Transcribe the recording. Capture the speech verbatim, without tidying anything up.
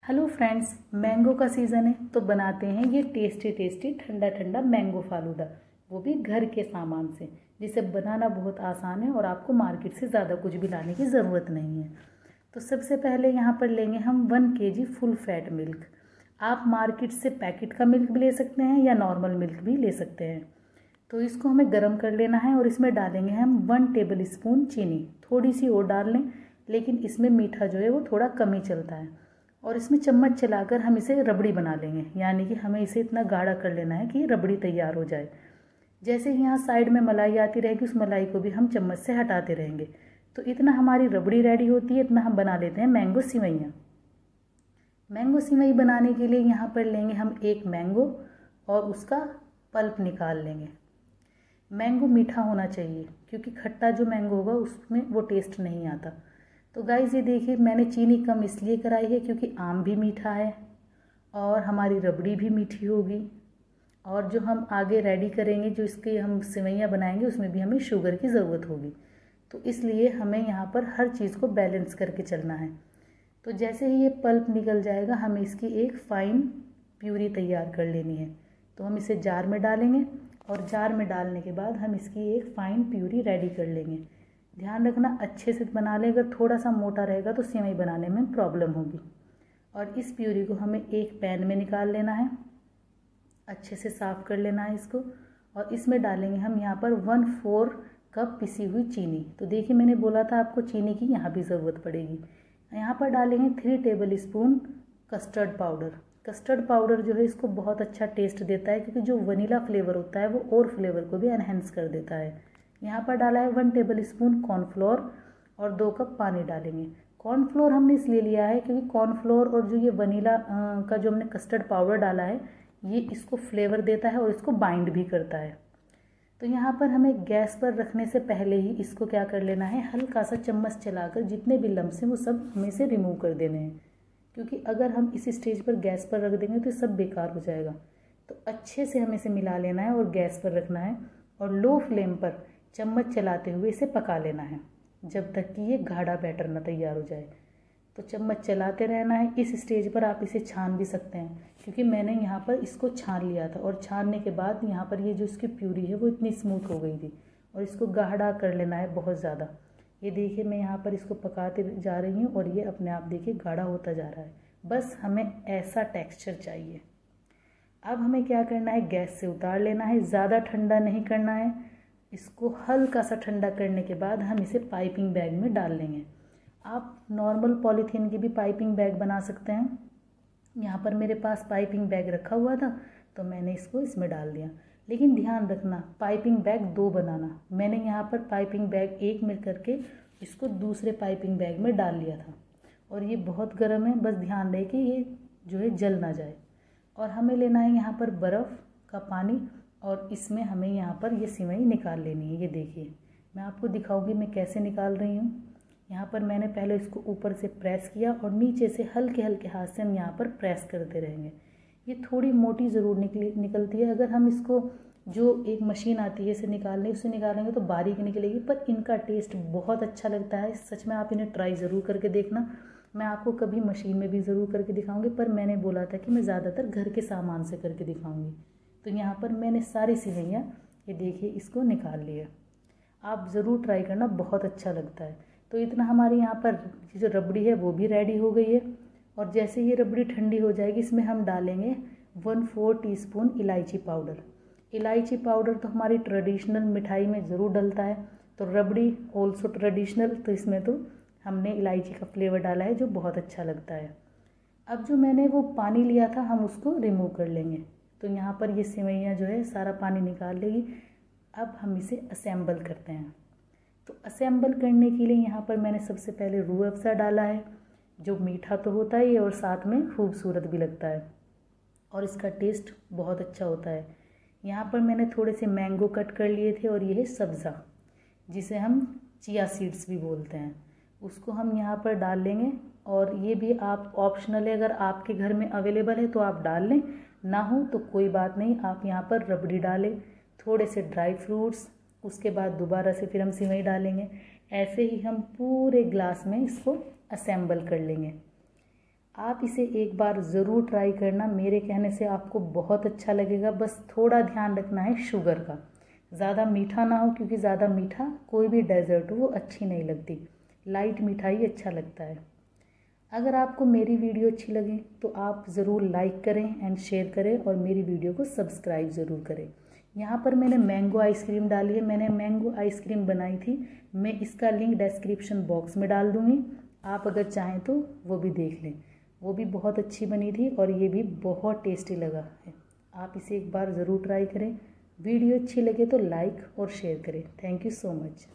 Hello friends, mango का season है तो बनाते हैं ये टेस्टी टेस्टी ठंडा ठंडा मैंगो फालूदा, वो भी घर के सामान से, जिसे बनाना बहुत आसान है और आपको मार्केट से ज़्यादा कुछ भी लाने की ज़रूरत नहीं है। तो सबसे पहले यहाँ पर लेंगे हम one KG full fat milk. आप मार्केट से पैकेट का मिल्क भी ले सकते हैं या नॉर्मल मिल्क भी ले सकते हैं। तो इसको हमें गर्म कर लेना है और इसमें डालेंगे हम वन टेबल स्पून चीनी। थोड़ी सी और डाल लें, लेकिन इसमें मीठा जो है वो थोड़ा कम ही चलता है। और इसमें चम्मच चलाकर हम इसे रबड़ी बना लेंगे, यानी कि हमें इसे इतना गाढ़ा कर लेना है कि रबड़ी तैयार हो जाए। जैसे ही यहाँ साइड में मलाई आती रहेगी, उस मलाई को भी हम चम्मच से हटाते रहेंगे। तो इतना हमारी रबड़ी रेडी होती है, इतना हम बना लेते हैं मैंगो सिवैयाँ। मैंगो सिवई बनाने के लिए यहाँ पर लेंगे हम एक मैंगो और उसका पल्प निकाल लेंगे। मैंगो मीठा होना चाहिए, क्योंकि खट्टा जो मैंगो होगा उसमें वो टेस्ट नहीं आता। तो गाइस ये देखिए, मैंने चीनी कम इसलिए कराई है क्योंकि आम भी मीठा है और हमारी रबड़ी भी मीठी होगी, और जो हम आगे रेडी करेंगे, जो इसके हम सिवैयाँ बनाएंगे, उसमें भी हमें शुगर की ज़रूरत होगी। तो इसलिए हमें यहाँ पर हर चीज़ को बैलेंस करके चलना है। तो जैसे ही ये पल्प निकल जाएगा, हमें इसकी एक फ़ाइन प्यूरी तैयार कर लेनी है। तो हम इसे जार में डालेंगे और जार में डालने के बाद हम इसकी एक फ़ाइन प्यूरी रेडी कर लेंगे। ध्यान रखना अच्छे से बना लें, अगर थोड़ा सा मोटा रहेगा तो सेवई बनाने में प्रॉब्लम होगी। और इस प्यूरी को हमें एक पैन में निकाल लेना है, अच्छे से साफ़ कर लेना है इसको। और इसमें डालेंगे हम यहाँ पर वन फोर कप पिसी हुई चीनी। तो देखिए, मैंने बोला था आपको चीनी की यहाँ भी ज़रूरत पड़ेगी। यहाँ पर डालेंगे three tablespoon custard powder. Custard powder जो है इसको बहुत अच्छा टेस्ट देता है, क्योंकि जो वनीला फ्लेवर होता है वो और फ्लेवर को भी एनहेंस कर देता है। यहाँ पर डाला है वन टेबल स्पून कॉर्नफ्लोर और दो कप पानी डालेंगे। कॉर्नफ्लोर हमने इसलिए लिया है क्योंकि कॉर्नफ्लोर और जो ये वनीला का जो हमने कस्टर्ड पाउडर डाला है, ये इसको फ्लेवर देता है और इसको बाइंड भी करता है। तो यहाँ पर हमें गैस पर रखने से पहले ही इसको क्या कर लेना है, हल्का सा चम्मच चलाकर जितने भी लम्स हैं वो सब हमें से रिमूव कर देने हैं, क्योंकि अगर हम इस स्टेज पर गैस पर रख देंगे तो सब बेकार हो जाएगा। तो अच्छे से हमें इसे मिला लेना है और गैस पर रखना है और लो फ्लेम पर चम्मच चलाते हुए इसे पका लेना है, जब तक कि ये गाढ़ा बैटर ना तैयार हो जाए। तो चम्मच चलाते रहना है। इस स्टेज पर आप इसे छान भी सकते हैं, क्योंकि मैंने यहाँ पर इसको छान लिया था और छानने के बाद यहाँ पर ये जो इसकी प्यूरी है वो इतनी स्मूथ हो गई थी। और इसको गाढ़ा कर लेना है बहुत ज़्यादा। ये देखिए, मैं यहाँ पर इसको पकाते जा रही हूँ और ये अपने आप देखिए गाढ़ा होता जा रहा है। बस हमें ऐसा टेक्स्चर चाहिए। अब हमें क्या करना है, गैस से उतार लेना है, ज़्यादा ठंडा नहीं करना है। इसको हल्का सा ठंडा करने के बाद हम इसे पाइपिंग बैग में डाल लेंगे। आप नॉर्मल पॉलीथीन की भी पाइपिंग बैग बना सकते हैं। यहाँ पर मेरे पास पाइपिंग बैग रखा हुआ था तो मैंने इसको इसमें डाल दिया। लेकिन ध्यान रखना, पाइपिंग बैग दो बनाना। मैंने यहाँ पर पाइपिंग बैग एक में करके इसको दूसरे पाइपिंग बैग में डाल लिया था। और ये बहुत गर्म है, बस ध्यान रहे कि ये जो है जल ना जाए। और हमें लेना है यहाँ पर बर्फ़ का पानी और इसमें हमें यहाँ पर ये सिवई निकाल लेनी है। ये देखिए, मैं आपको दिखाऊंगी मैं कैसे निकाल रही हूँ। यहाँ पर मैंने पहले इसको ऊपर से प्रेस किया और नीचे से हल्के हल्के हाथ से हम यहाँ पर प्रेस करते रहेंगे। ये थोड़ी मोटी ज़रूर निकली निकलती है। अगर हम इसको जो एक मशीन आती है इसे निकालने उससे निकालेंगे तो बारीक निकलेगी, पर इनका टेस्ट बहुत अच्छा लगता है। सच में आप इन्हें ट्राई ज़रूर करके देखना। मैं आपको कभी मशीन में भी ज़रूर करके दिखाऊँगी, पर मैंने बोला था कि मैं ज़्यादातर घर के सामान से करके दिखाऊँगी। तो यहाँ पर मैंने सारी सिवैयाँ ये देखिए इसको निकाल लिया। आप ज़रूर ट्राई करना, बहुत अच्छा लगता है। तो इतना हमारी यहाँ पर जो रबड़ी है वो भी रेडी हो गई है। और जैसे ये रबड़ी ठंडी हो जाएगी, इसमें हम डालेंगे वन फोर टीस्पून इलायची पाउडर। इलायची पाउडर तो हमारी ट्रेडिशनल मिठाई में ज़रूर डलता है, तो रबड़ी ऑल्सो ट्रेडिशनल, तो इसमें तो हमने इलायची का फ्लेवर डाला है जो बहुत अच्छा लगता है। अब जो मैंने वो पानी लिया था हम उसको रिमूव कर लेंगे। तो यहाँ पर ये सिवैयाँ जो है सारा पानी निकाल लेगी। अब हम इसे असेंबल करते हैं। तो असेंबल करने के लिए यहाँ पर मैंने सबसे पहले रूह अफ़ज़ा डाला है, जो मीठा तो होता ही है और साथ में खूबसूरत भी लगता है और इसका टेस्ट बहुत अच्छा होता है। यहाँ पर मैंने थोड़े से मैंगो कट कर लिए थे और ये है सब्ज़ा, जिसे हम चिया सीड्स भी बोलते हैं, उसको हम यहाँ पर डाल लेंगे। और ये भी आप ऑप्शनल है, अगर आपके घर में अवेलेबल है तो आप डाल लें, ना हो तो कोई बात नहीं। आप यहाँ पर रबड़ी डालें, थोड़े से ड्राई फ्रूट्स, उसके बाद दोबारा से फिर हम सिवई डालेंगे। ऐसे ही हम पूरे ग्लास में इसको असेंबल कर लेंगे। आप इसे एक बार ज़रूर ट्राई करना, मेरे कहने से आपको बहुत अच्छा लगेगा। बस थोड़ा ध्यान रखना है शुगर का, ज़्यादा मीठा ना हो, क्योंकि ज़्यादा मीठा कोई भी डेजर्ट हो वो अच्छी नहीं लगती, लाइट मीठा ही अच्छा लगता है। अगर आपको मेरी वीडियो अच्छी लगे तो आप ज़रूर लाइक करें एंड शेयर करें और मेरी वीडियो को सब्सक्राइब ज़रूर करें। यहाँ पर मैंने मैंगो आइसक्रीम डाली है, मैंने मैंगो आइसक्रीम बनाई थी, मैं इसका लिंक डिस्क्रिप्शन बॉक्स में डाल दूँगी, आप अगर चाहें तो वो भी देख लें। वो भी बहुत अच्छी बनी थी और ये भी बहुत टेस्टी लगा है। आप इसे एक बार ज़रूर ट्राई करें। वीडियो अच्छी लगे तो लाइक और शेयर करें। Thank you so much.